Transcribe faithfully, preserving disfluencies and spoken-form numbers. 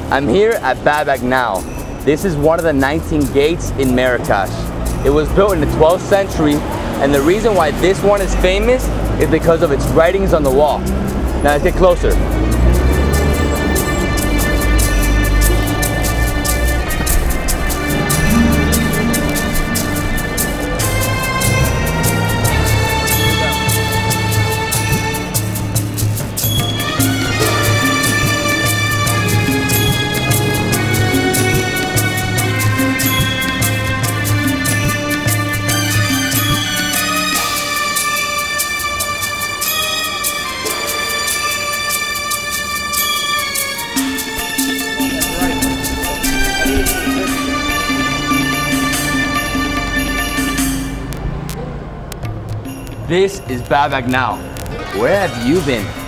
I'm here at Bab Agnaou. This is one of the nineteen gates in Marrakech. It was built in the twelfth century, and the reason why this one is famous is because of its writings on the wall. Now let's get closer. This is Bab Agnaou. Where have you been?